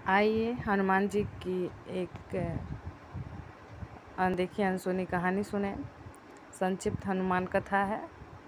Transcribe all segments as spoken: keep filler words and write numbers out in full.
आइए हनुमान जी की एक अनदेखी अनसुनी कहानी सुने। संक्षिप्त हनुमान कथा है।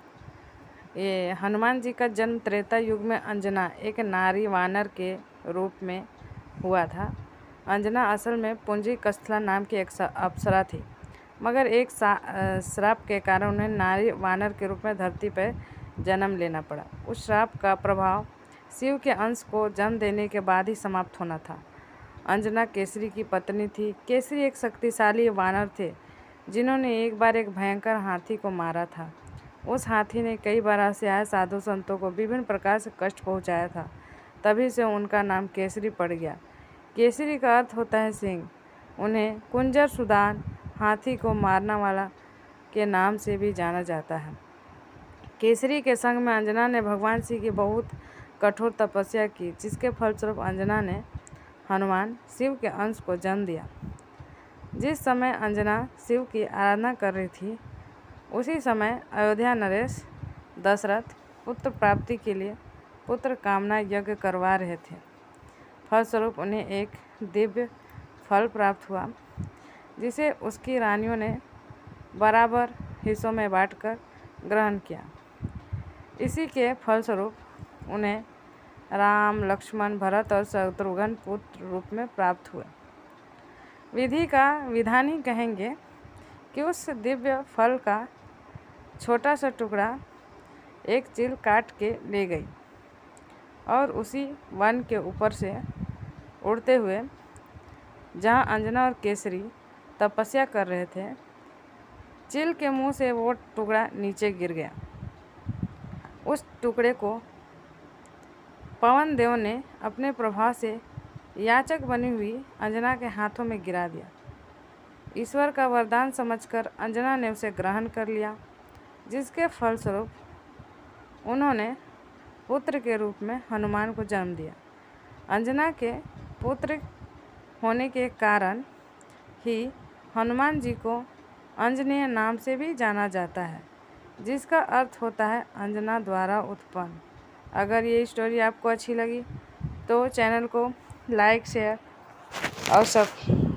ये हनुमान जी का जन्म त्रेता युग में अंजना एक नारी वानर के रूप में हुआ था। अंजना असल में पुंजी कस्थला नाम की एक अप्सरा थी, मगर एक श्राप के कारण उन्हें नारी वानर के रूप में धरती पर जन्म लेना पड़ा। उस श्राप का प्रभाव शिव के अंश को जन्म देने के बाद ही समाप्त होना था। अंजना केसरी की पत्नी थी। केसरी एक शक्तिशाली वानर थे जिन्होंने एक बार एक भयंकर हाथी को मारा था। उस हाथी ने कई बार से आए साधु संतों को विभिन्न प्रकार से कष्ट पहुंचाया था। तभी से उनका नाम केसरी पड़ गया। केसरी का अर्थ होता है सिंह। उन्हें कुंजर सुदान, हाथी को मारने वाला के नाम से भी जाना जाता है। केसरी के संग में अंजना ने भगवान शिव की बहुत कठोर तपस्या की, जिसके फलस्वरूप अंजना ने हनुमान शिव के अंश को जन्म दिया। जिस समय अंजना शिव की आराधना कर रही थी, उसी समय अयोध्या नरेश दशरथ पुत्र प्राप्ति के लिए पुत्र कामना यज्ञ करवा रहे थे। फलस्वरूप उन्हें एक दिव्य फल प्राप्त हुआ, जिसे उसकी रानियों ने बराबर हिस्सों में बांटकर ग्रहण किया। इसी के फलस्वरूप उन्हें राम, लक्ष्मण, भरत और शत्रुघ्न पुत्र रूप में प्राप्त हुए। विधि का विधान ही कहेंगे कि उस दिव्य फल का छोटा सा टुकड़ा एक चील काट के ले गई और उसी वन के ऊपर से उड़ते हुए जहाँ अंजना और केसरी तपस्या कर रहे थे, चील के मुंह से वो टुकड़ा नीचे गिर गया। उस टुकड़े को पवन देव ने अपने प्रभाव से याचक बनी हुई अंजना के हाथों में गिरा दिया। ईश्वर का वरदान समझकर अंजना ने उसे ग्रहण कर लिया, जिसके फलस्वरूप उन्होंने पुत्र के रूप में हनुमान को जन्म दिया। अंजना के पुत्र होने के कारण ही हनुमान जी को अंजनेय नाम से भी जाना जाता है, जिसका अर्थ होता है अंजना द्वारा उत्पन्न। अगर ये स्टोरी आपको अच्छी लगी तो चैनल को लाइक, शेयर और सब